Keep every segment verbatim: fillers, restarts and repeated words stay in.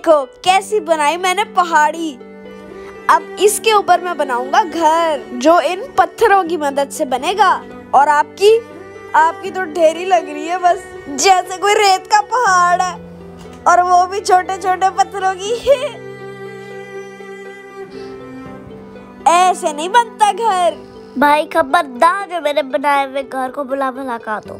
देखो कैसी बनाई मैंने पहाड़ी। अब इसके ऊपर मैं बनाऊंगा घर जो इन पत्थरों की मदद से बनेगा। और आपकी आपकी तो ढेरी लग रही है, बस जैसे कोई रेत का पहाड़ है, और वो भी छोटे छोटे पत्थरों की। ऐसे नहीं बनता घर। भाई खबरदार जो मेरे बनाए हुए घर को बुला बुला का दो।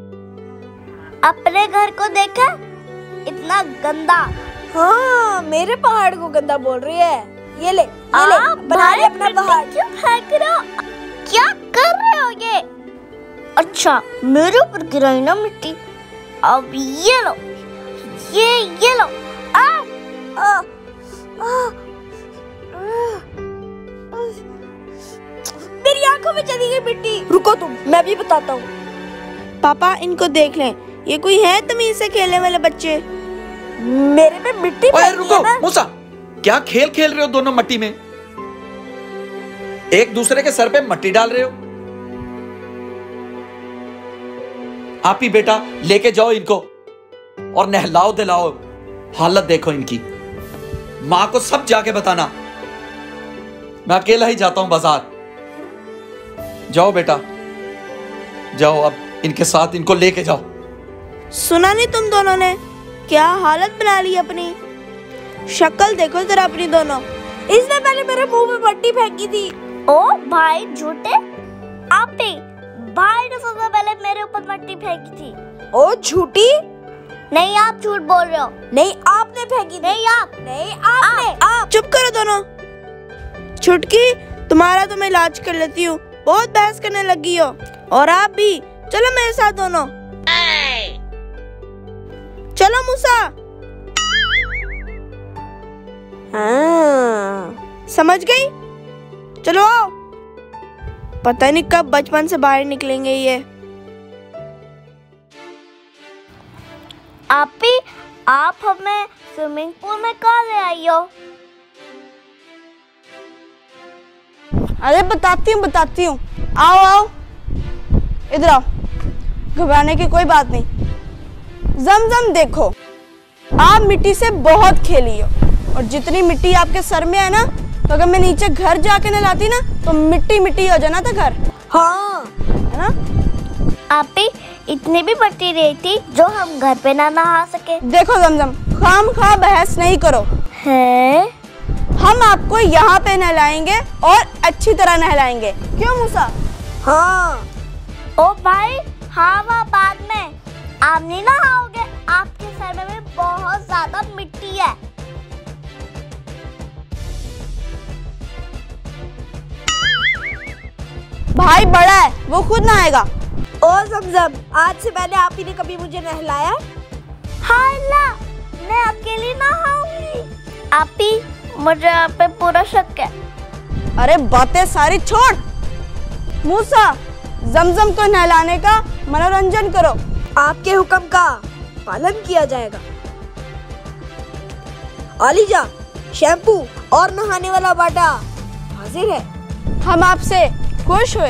अपने घर को देखा, इतना गंदा। हाँ, मेरे पहाड़ को गंदा बोल रही है। ये ले, ये ले, बना ले अपना पहाड़। क्यों फेंक रहे हो? क्या कर रहे हो ये? अच्छा, मेरे ऊपर गिराई ना मिट्टी। अब ये लो, ये ये लो। आ, आ, आ, मेरी आंखों में चली गई मिट्टी। रुको तुम, मैं भी बताता हूँ। पापा इनको देख लें, ये कोई है तमीज से खेलने वाले बच्चे? मेरे में मिट्टी ओए रुको मूसा, क्या खेल खेल रहे हो दोनों मट्टी में? एक दूसरे के सर पे मट्टी डाल रहे हो। आप ही बेटा लेके जाओ इनको और नहलाओ दिलाओ। हालत देखो इनकी। मां को सब जाके बताना। मैं अकेला ही जाता हूं बाजार। जाओ बेटा जाओ, अब इनके साथ इनको लेके जाओ। सुना नहीं तुम दोनों ने क्या हालत बना ली अपनी? शक्ल देखो जरा अपनी दोनों। इसने पहले मेरे मुंह में मट्टी फेंकी थी। ओ भाई झूठे, आप ही भाई ने सबसे पहले मेरे ऊपर मट्टी फेंकी थी। ओ झूठी, नहीं आप झूठ बोल रहे हो। नहीं आपने फेंकी। नहीं आप, नहीं आपने। आप, आप। चुप करो दोनों। छुटकी, तुम्हारा तो मैं इलाज कर लेती हूँ, बहुत बहस करने लगी हो। और आप भी चलो मेरे साथ दोनों। चलो मूसा। हाँ। समझ गई? चलो आओ। पता नहीं कब बचपन से बाहर निकलेंगे ये। आप ही आप हमें स्विमिंग पूल में कहाँ ले आई हो? अरे बताती हूँ बताती हूँ, आओ आओ इधर आओ। घबराने की कोई बात नहीं। जमजम देखो, आप मिट्टी से बहुत खेली हो, और जितनी मिट्टी आपके सर में है ना, तो अगर मैं नीचे घर जाके नहलाती ना तो मिट्टी मिट्टी हो जाना था घर। हाँ है ना? आप ही इतनी भी मट्टी नहीं थी जो हम घर पे ना नहा सके। देखो जमजम, खाम खा बहस नहीं करो। है हम आपको यहाँ पे नहलाएंगे और अच्छी तरह नहलाएंगे। क्यों मूसा? हाँ। ओ भाई हाँ, वह बाद में आप नहीं नहाओगे, आपके सर में भी बहुत ज्यादा मिट्टी है। भाई बड़ा है, वो खुद नहाएगा। ओ जमजम, आज से पहले आप ही ने कभी मुझे नहलाया? हाँ अल्लाह, मैं अकेली नहाऊंगी। आप ही मुझे आप पे पूरा शक है। अरे बातें सारी छोड़। मूसा, जमजम को नहलाने का मनोरंजन करो। आपके हुक्म का पालन किया जाएगा। आलीजा, शैम्पू और नहाने वाला बाटा हाजिर है। हम आपसे खुश हुए।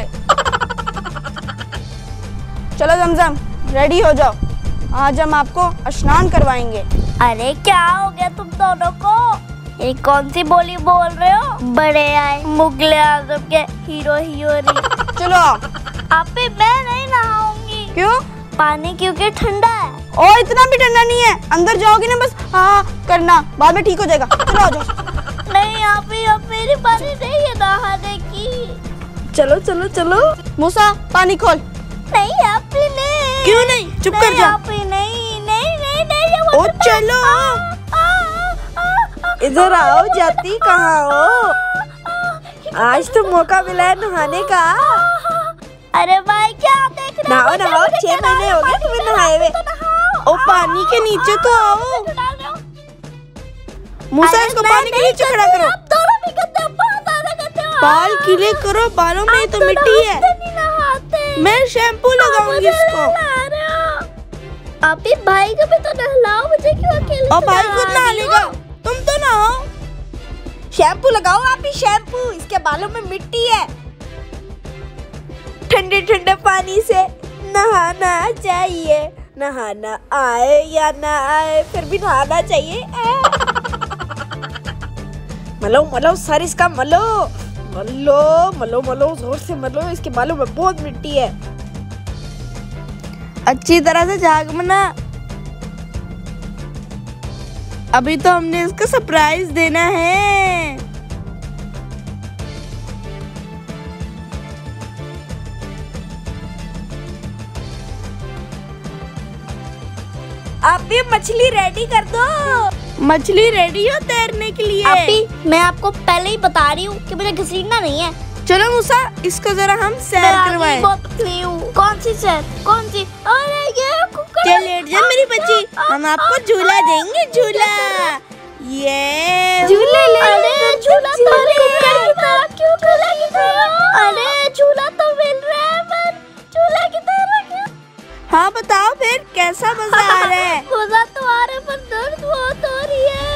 चलो जमजम, रेडी हो जाओ, आज हम आपको स्नान करवाएंगे। अरे क्या हो गया तुम दोनों को? ये कौन सी बोली बोल रहे हो? बड़े आए मुगले आजम के हीरो हीरोइन। चलो आओ। आप भी मैं नहीं नहाऊंगी। क्यों? पानी क्योंकि ठंडा है। और इतना भी ठंडा नहीं है, अंदर जाओगी ना बस हाँ करना, बाद में ठीक हो जाएगा। चलो आ जाओ। नहीं आप ही, अब मेरी पानी नहीं है नहाने की। चलो चलो चलो। मूसा पानी खोल। नहीं आप ही नहीं। क्यों नहीं? चुप कर जा। आप ही नहीं नहीं नहीं नहीं। ओ चलो। इधर आओ, जाती कहाँ हो? आज तो मौका मिला है नहाने का। अरे भाई क्या देख रहे हो? नहाओ नहाओ, छह महीने हो गए तुम्हें नहाए हुए। ओ पानी के नीचे तो आओ। मूसा इसको पानी के नीचे खड़ा करो। आप दोनों भी गंदे हो, बहुत ज्यादा गंदे हो। बाल गीले करो, बालों में तो मिट्टी है। मैं शैम्पू लगाऊंगी इसको। आप ही भाई को भी तो नहलाओ, मुझे क्यों अकेले? और भाई खुद नहा लेगा, तुम तो नहाओ। शैम्पू लगाओ आप ही, शैम्पू। इसके बालों में मिट्टी है। ठंडे ठंडे पानी से नहाना चाहिए। नहाना आए या ना आए, फिर भी नहाना चाहिए। मलो मलो सर इसका, मलो मलो मलो मलो जोर से मलो, इसके बालों में बहुत मिट्टी है। अच्छी तरह से झाग मना, अभी तो हमने इसको सरप्राइज देना है। आप भी मछली रेडी कर दो। मछली रेडी हो तैरने के लिए? अभी मैं आपको पहले ही बता रही हूँ कि मुझे घसीटना नहीं है। चलो मूसा, इसको जरा हम सैर करवाएं। कौन सी सैर? कौन सी? अरे ये कुकर। चल लेट जा मेरी बच्ची, हम आपको झूला देंगे, झूला। ये झूले ले। अरे झूला तो कुकर की तरह क्यों झूला की तरह? अरे झूला तो मिल रहा है पर झूला की तरह क्यों? हाँ बताओ फिर कैसा मजा आ रहा है? मजा तो आ रहा है पर दर्द बहुत हो रही है।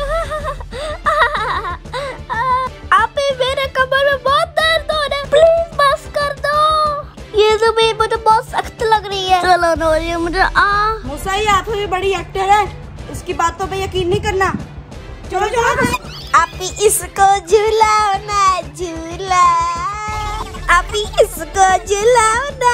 आप ही मेरे कमर में बहुत दर्द हो रहा है, प्लीज बस कर दो। ये तो भी मुझे बहुत सख्त लग रही है। चलो नोरिया मुझे आ। मूसा ये आप भी बड़ी एक्टर है, इसकी बातों पे यकीन नहीं करना। चलो चलो। आप ही इसको झूलाओ ना, झूला। आप ही इसको झूलाओ ना।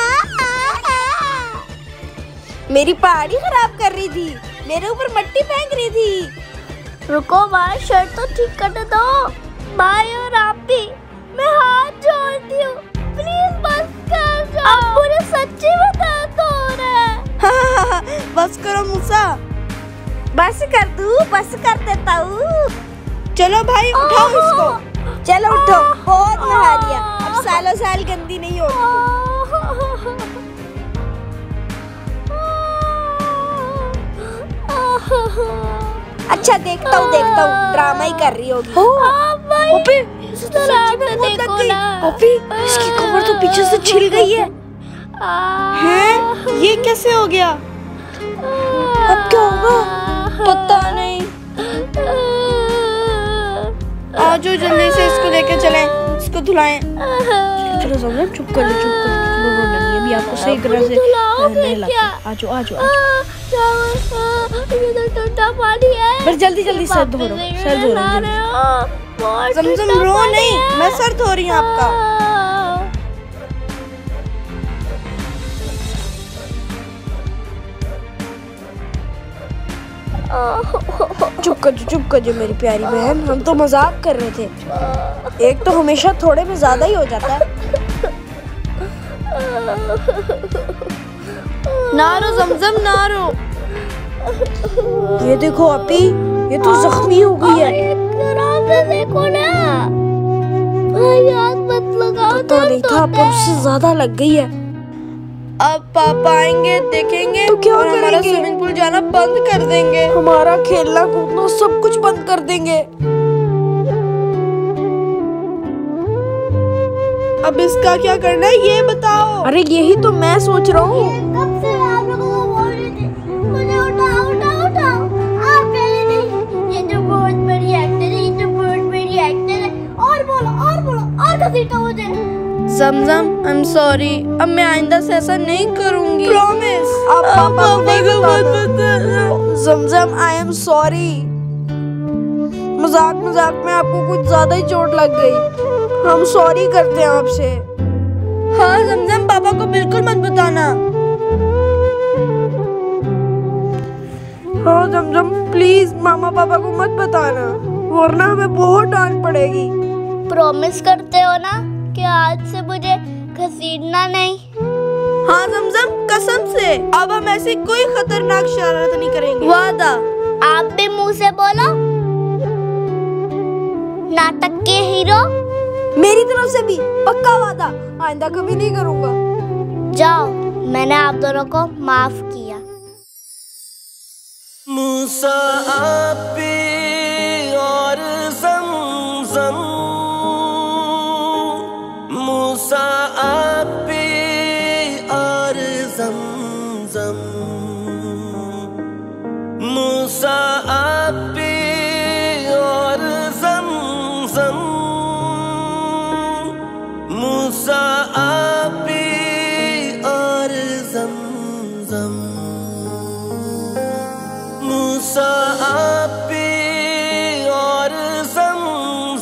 मेरी पहाड़ी खराब कर रही थी, मेरे ऊपर मिट्टी फेंक रही थी। रुको भाई, शर्ट तो ठीक कर दो भाई। और आप भी, मैं हाथ जोड़ती हूँ, प्लीज बस कर दो। अब मुझे सच्ची में दर्द हो रहा है। बस करो मूसा। बस कर दूँ, बस कर देता हूँ। चलो भाई उठाओ इसको। चलो उठो, बहुत नहा लिया, अब सालों साल गंदी नहीं होगी। अच्छा देखता हूँ देखता हूँ, ड्रामा ही कर रही होगी। ओपी, इसकी कमर तो पीछे से छिल गई है। हैं? ये कैसे हो गया? अब क्या होगा? पता नहीं। आओ जो जल्दी से इसको लेके चलें, इसको धुलाएं। चलो समझो, चुप कर लो, चुप कर लो, रोना नहीं, अभी आपको सही तरह से नहीं लगता। आजो आजो आजो। ये तो ठंडा पानी है। बस जल्दी जल्दी सर धो लो, सर धो लो। जमजम रो नहीं, मैं सर धो रही हूँ आपका। चुप कर जो, चुप कर जो मेरी प्यारी बहन, हम तो मजाक कर रहे थे। एक तो हमेशा थोड़े में ज्यादा ही हो जाता है। ना रो जमजम, ना रो। ये देखो अपी, ये तो जख्मी हो गई है। देखो ना, याद मत लगाओ। पता नहीं था पर उससे ज्यादा लग गई है। अब पापा आएंगे, देखेंगे तो क्या और हमारा करेंगे? स्विमिंग पूल जाना बंद कर देंगे। हमारा खेलना कूदना सब कुछ बंद कर देंगे। अब इसका क्या करना है ये बताओ। अरे यही तो मैं सोच रहा हूँ। कब से आप लोगों को बोल रही थी मुझे उठाओ उठाओ उठाओ, आप कहे नहीं। ये तो बहुत बड़ी एक्टर है, ये तो बहुत बड़ी एक्टर है। और बोलो और बोलो और घसीटो मुझे। जमजम आई एम सॉरी, अब मैं आइंदा से ऐसा नहीं करूंगी। प्रॉमिस। आप पापा को नहीं बताना। जमजम आई एम सॉरी, मजाक मजाक में आपको कुछ ज्यादा ही चोट लग गई। हम सॉरी करते हैं आपसे। हाँ जमजम, पापा को बिल्कुल मत बताना। हाँ जमजम प्लीज मामा पापा को मत बताना, वरना हमें बहुत डांट पड़ेगी। प्रॉमिस करते हो ना कि आज से मुझे घसीटना नहीं? हाँ जमजम, कसम से अब हम ऐसी कोई खतरनाक शरारत नहीं करेंगे, वादा। आप भी मुंह से बोलो, नाटक के हीरो। मेरी तरफ से भी पक्का वादा, आइंदा कभी नहीं करूँगा। जाओ, मैंने आप दोनों को माफ किया। मूसा आपी और ज़मज़म, मूसा आपी और ज़मज़म, मूसा आपी और ज़मज़म, मूसा आपी और ज़मज़म, मूसा आपी और ज़मज़म।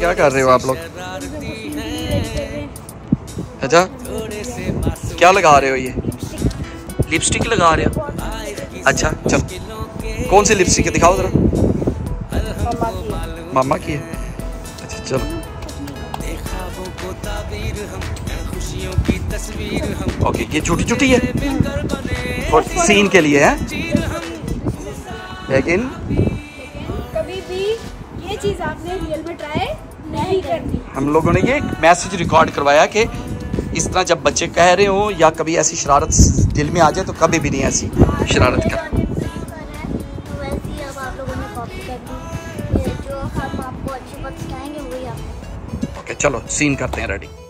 क्या कर रहे हो आप लोग? अच्छा, क्या लगा रहे हो? ये लिपस्टिक लगा रहे हो? अच्छा चलो, कौन सी लिपस्टिक है दिखाओ जरा। मामा की है। अच्छा चलो, ओके। ये छोटी छोटी है और सीन के लिए है, लेकिन कभी भी ये चीज आपने रियल में ट्राई नहीं करनी। हम लोगों ने ये मैसेज रिकॉर्ड करवाया कि इस तरह जब बच्चे कह रहे हो या कभी ऐसी शरारत दिल में आ जाए तो कभी भी नहीं ऐसी शरारत कर। वैसे ही अब आप लोगों ने कॉपी कर दी, जो हम आपको अच्छी बात सिखाएंगे वही आप। ओके चलो, सीन करते हैं रेडी।